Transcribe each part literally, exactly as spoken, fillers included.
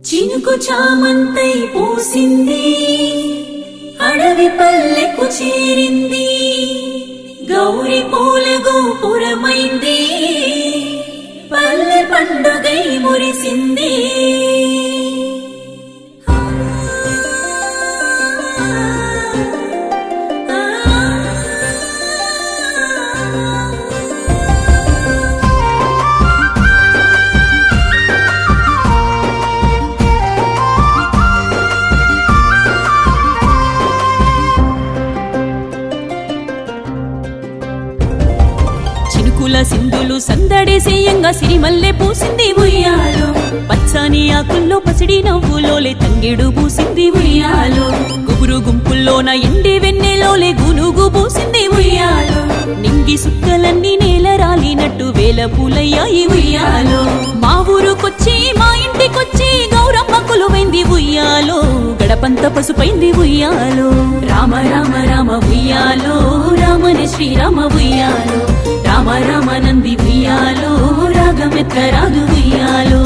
చినుకు చామంతై పూసింది, అడవి పల్లెకు చేరింది, గౌరి పూల గోపురమైంది, పల్లె పండుగై మురిసింది. చినుకుల సింధులు సందడి సేయంగా సిరిమల్లె పూసింది ఉయ్యాలో, పచ్చని ఆకుల్లో పసిడి నవ్వులోలే తంగెడు పూసింది ఉయ్యాలో, గుబురు గుంపుల్లోన ఎండి వెన్నెలోలే గునుగు పూసింది ఉయ్యాలో, నింగి సుక్కలన్నీ నేల రాలినట్టు వేల పూలయ్యాయి ఉయ్యాలో, మా ఊరుకొచ్చి మా ఇంటికొచ్చి గౌరమ్మ కొలువైంది ఉయ్యాలో, గడపంత పసుపైంది ఉయ్యాలో. రామ రామ రామ ఉయ్యాలో, రామని శ్రీరామ ఉయ్యాలో, రామ రామ నంది ఉయ్యాలో, రాగమెత్తరాదు ఉయ్యాలో.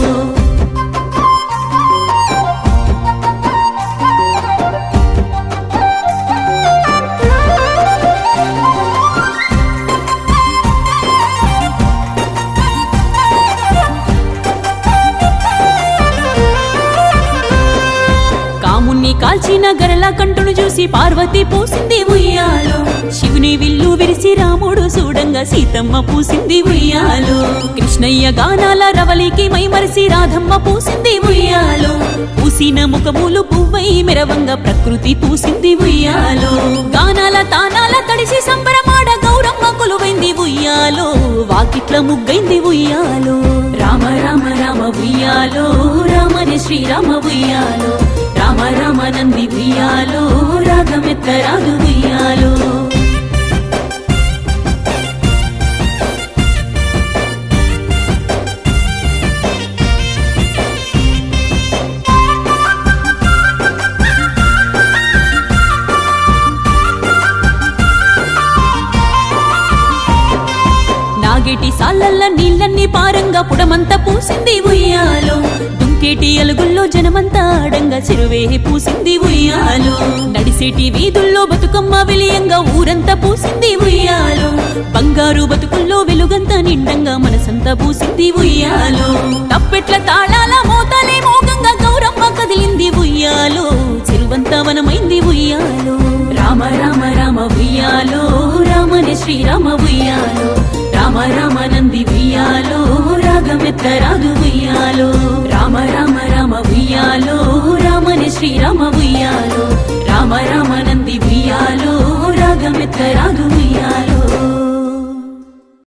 కాముణ్ణి కాల్చిన గరళ కంటును చూసి పార్వతి పూసింది ఉయ్యాలో, శివుని విల్లు విరిసి రాముడు చూడంగా సీతమ్మ పూసింది ఉయ్యాలో, కృష్ణయ్య గానాల రవలికి మైమరిసి రాధమ్మ పూసింది ఉయ్యాలో, పూసిన ముఖములు పువ్వై మెరవంగా ప్రకృతి పూసింది ఉయ్యాలో, గానాల తానాల తడిసి సంబరమాడ గౌరమ్మ కొలువైంది ఉయ్యాలో, వాకిట్ల ముగ్గైంది ఉయ్యాలో. రామ రామ రామ ఉయ్యాలో, రామని శ్రీరామ ఉయ్యాలో, రామ రామ నంది ఉయ్యాలో, రాగమెత్తరాదు ఉయ్యాలో. నాగేటి సాలల్ల నీళ్ళన్ని పారంగా పుడమంతా పూసింది ఉయ్యాలో, దుంకేటి అలుగుల్లో జనమంతా ఆడంగా చెరువే పూసింది ఉయ్యాలో, నడిసేటి వీధుల్లో బతుకమ్మ విలియంగా ఊరంతా పూసింది ఉయ్యాలో, బంగారు బతుకుల్లో వెలుగంతా నిండంగా మనసంతా పూసింది ఉయ్యాలో, తప్పెట్ల తాళాల మోతలే మోగంగా గౌరమ్మ కదిలింది ఉయ్యాలో, చెరువంతా వనమైంది ఉయ్యాలో. రామ రామ రామ ఉయ్యాలో, రామని శ్రీరామ ఉయ్యాలో, రామ రామ నంది ఉయ్యాలో, రాగమెత్తరాదు ఉయ్యాలో. రామ రామ రామ ఉయ్యాలో, రామని శ్రీరామ ఉయ్యాలో, రామ రామ నంది ఉయ్యాలో, రాగమెత్తరాదు